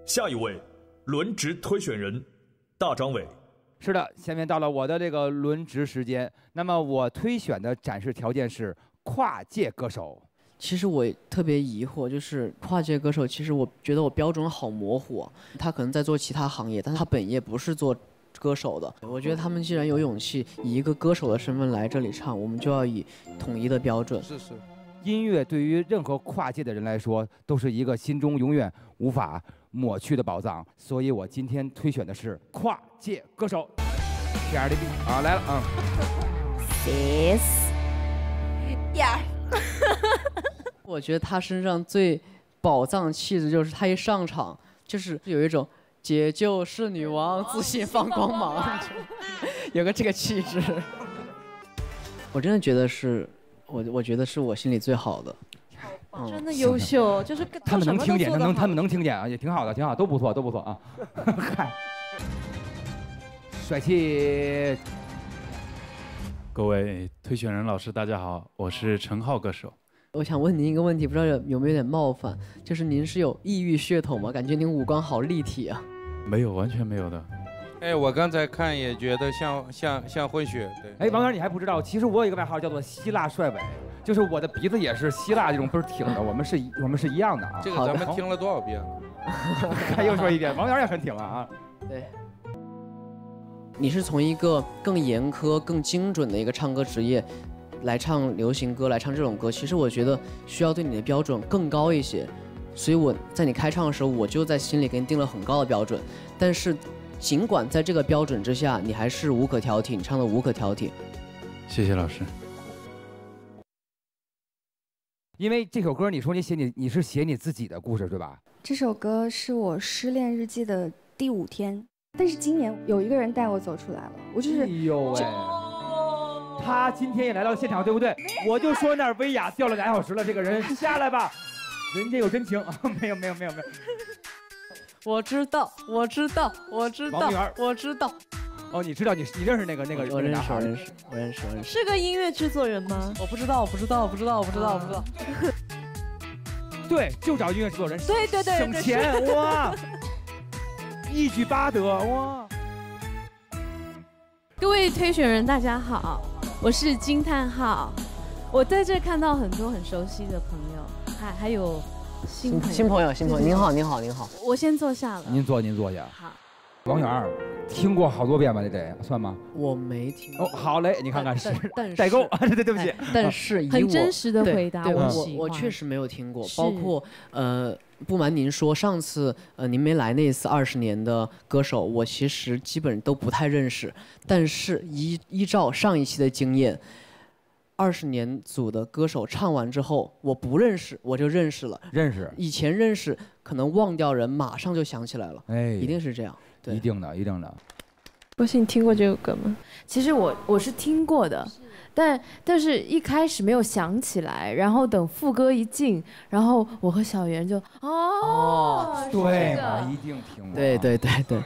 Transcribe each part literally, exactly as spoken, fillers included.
下一位轮值推选人大张伟。 是的，下面到了我的这个轮值时间。那么我推选的展示条件是跨界歌手。 其实我特别疑惑，就是跨界歌手，其实我觉得我标准好模糊、啊。他可能在做其他行业，但他本业不是做歌手的。我觉得他们既然有勇气以一个歌手的身份来这里唱，我们就要以统一的标准。 是是。 音乐对于任何跨界的人来说，都是一个心中永远无法抹去的宝藏。所以我今天推选的是跨界歌手 P R D B 啊，来了啊。 Sis， 呀。我觉得他身上最宝藏气质就是他一上场就是有一种解救是女王，自信放光芒，有个这个气质。我真的觉得是。我我觉得是我心里最好的， 嗯、真的优秀，就是他们能听见，能他们能听见啊，也挺好的，挺好，都不错，都不错啊。嗨，帅气！ 各位推选人老师，大家好，我是陈浩歌手。 我想问您一个问题，不知道有有没有点冒犯，就是您是有异域血统吗？感觉您五官好立体啊。 没有，完全没有的。 哎，我刚才看也觉得像像像混血，对。 哎，王源，你还不知道，其实我有一个外号叫做希腊帅伟，就是我的鼻子也是希腊这种倍儿挺的，我们是我们是一样的啊。 这个咱们听了多少遍了？ 还又说一遍，王源也很挺了啊。 对。你是从一个更严苛、更精准的一个唱歌职业来唱流行歌，来唱这种歌，其实我觉得需要对你的标准更高一些，所以我在你开唱的时候，我就在心里给你定了很高的标准，但是。尽管在这个标准之下，你还是无可挑剔，你唱的无可挑剔。 谢谢老师。 因为这首歌，你说你写你你是写你自己的故事对吧？ 这首歌是我失恋日记的第五天，但是今年有一个人带我走出来了，我就是。 哎呦喂！他今天也来到现场，对不对？我就说那儿薇娅掉了俩小时了，这个人下来吧，人家有真情。没有没有没有没有。 我知道，我知道，我知道，我知道。 哦，你知道你你认识那个那个我认识，我认识，我认识，我认识。 是个音乐制作人吗？ 我不知道，我不知道，我不知道，我不知道，我不知道。 对，就找音乐制作人。 对对对， 省钱哇，一举八得哇。 各位推选人，大家好，我是惊叹号。我在这看到很多很熟悉的朋友，还还有。 新新朋友，新朋友，您好，您好，您好。 我先坐下了。 您坐，您坐下。 好。 王源，听过好多遍吧？这得算吗？ 我没听过。 哦，好嘞，你看看是但代购，对对不起。 但是很真实的回答， 我我我确实没有听过，包括呃，不瞒您说，上次呃您没来那次二十年的歌手，我其实基本都不太认识，但是依依照上一期的经验。二十年组的歌手唱完之后，我不认识，我就认识了。 认识。 以前认识，可能忘掉人，马上就想起来了。 哎， 一定是这样。对， 一定的，一定的。 波西，你听过这首歌吗？ 其实我我是听过的，但但是一开始没有想起来，然后等副歌一进，然后我和小袁就哦， 对嘛，一定听过。 对对对对。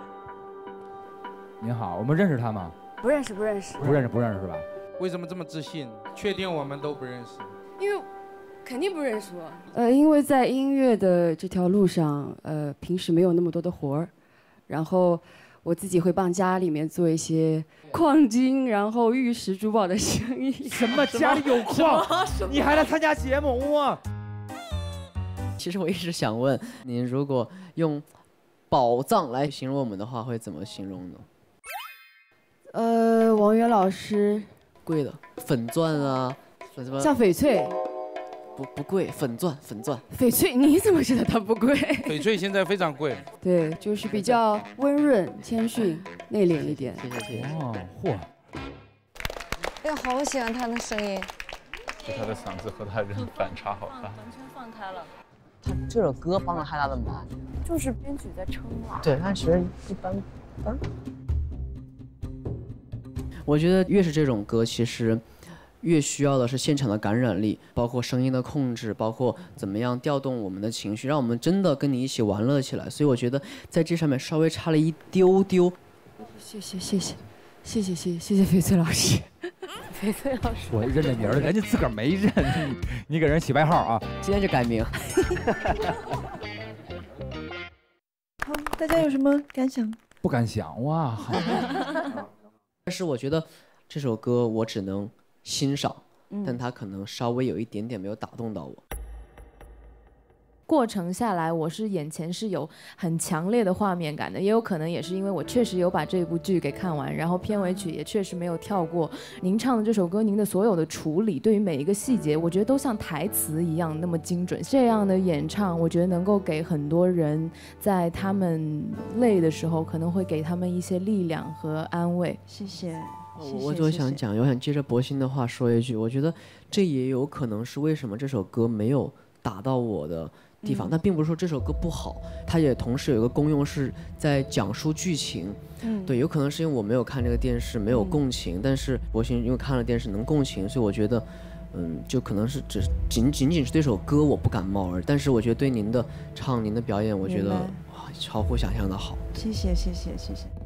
您好，我们认识他吗？ 不认识，不认识。 不认识，不认识是吧？ 为什么这么自信？确定我们都不认识？ 因为肯定不认识我。呃，因为在音乐的这条路上，呃，平时没有那么多的活儿，然后我自己会帮家里面做一些矿金，然后玉石珠宝的生意。 什么家里有矿？你还来参加节目哇？ 其实我一直想问您，如果用宝藏来形容我们的话，会怎么形容呢？ 呃，王源老师。 贵的粉钻啊，粉什么？ 像翡翠， 不不贵，粉钻粉钻。 翡翠你怎么知道它不贵？ 翡翠现在非常贵。 对，就是比较温润、谦逊、内敛一点。 谢谢谢谢。 哦，嚯！ 哎呀，好喜欢他的声音。 就他的嗓子和他人反差好大。 完全放开了。 他这首歌帮了太大的忙。 就是编曲在撑嘛。 对，但其实一般般。我觉得越是这种歌，其实越需要的是现场的感染力，包括声音的控制，包括怎么样调动我们的情绪，让我们真的跟你一起玩乐起来。所以我觉得在这上面稍微差了一丢丢。 谢谢谢谢谢谢谢谢谢谢翡翠老师。翡翠老师， 我认这名了，人家自个儿没认，你给人起外号啊？ 今天就改名。 大家有什么感想？ 不敢想哇，好。 但是我觉得这首歌我只能欣赏， 嗯但它可能稍微有一点点没有打动到我。 过程下来，我是眼前是有很强烈的画面感的，也有可能也是因为我确实有把这部剧给看完，然后片尾曲也确实没有跳过。您唱的这首歌，您的所有的处理，对于每一个细节，我觉得都像台词一样那么精准。这样的演唱，我觉得能够给很多人在他们累的时候，可能会给他们一些力量和安慰。 谢谢。 我就想讲，我想接着博鑫的话说一句，我觉得这也有可能是为什么这首歌没有打到我的地方， 嗯但并不是说这首歌不好，它也同时有一个功用是在讲述剧情。 嗯， 对，有可能是因为我没有看这个电视，没有共情，但是博鑫因为看了电视能共情，所以我觉得，嗯，就可能是只仅仅仅是对这首歌我不感冒而已，但是我觉得对您的唱、您的表演，我觉得明白哇，超乎想象的好。 谢谢谢谢谢谢。